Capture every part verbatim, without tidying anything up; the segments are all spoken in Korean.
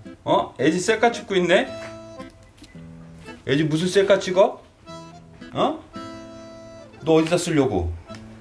어? 애지 셀카 찍고 있네? 애지 무슨 셀카 찍어? 어? 너 어디다 쓰려고?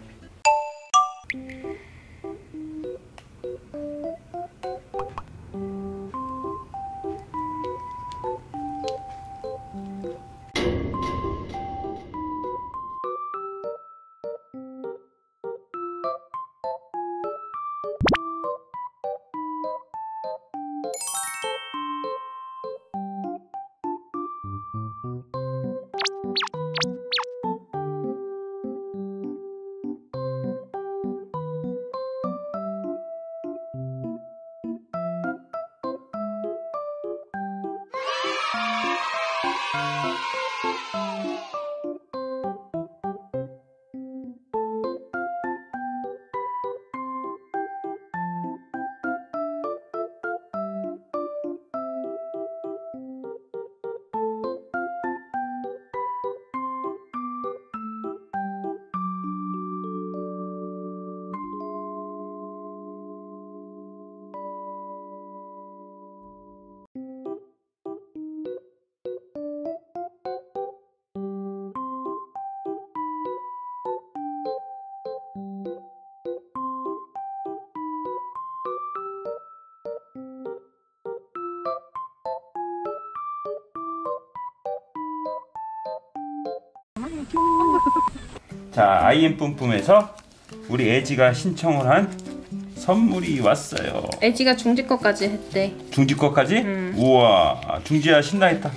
자, 아이엠 뿜뿜에서 우리 애지가 신청을 한 선물이 왔어요. 애지가 중지 거까지 했대. 중지 거까지? 음. 우와, 중지야 신나했다.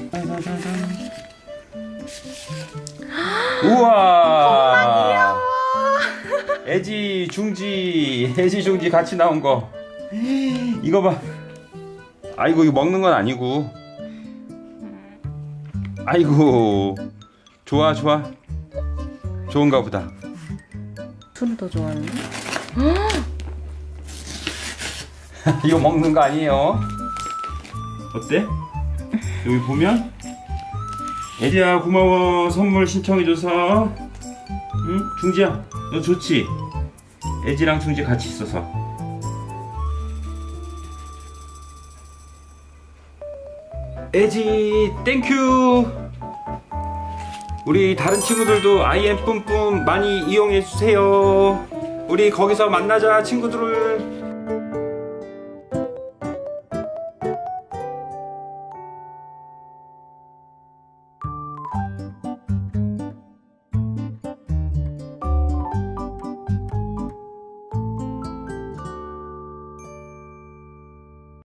우와, 애지 중지, 애지 중지 같이 나온 거. 이거 봐. 아이고, 이거 먹는 건 아니고. 아이고, 좋아 좋아. 좋은가 보다. 둘을 더 좋아하는데? 이거 먹는 거 아니에요. 어때? 여기 보면 애지야 고마워. 선물 신청해줘서. 응? 중지야 너 좋지? 애지랑 중지 같이 있어서. 애지 땡큐. 우리 다른 친구들도 아이엠 뿜뿜 많이 이용해주세요. 우리 거기서 만나자 친구들을.